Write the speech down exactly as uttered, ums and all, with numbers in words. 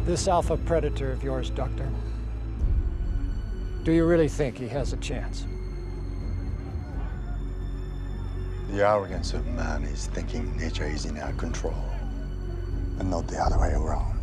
This alpha predator of yours, Doctor, do you really think he has a chance? The arrogance of man is thinking nature is in our control, and not the other way around.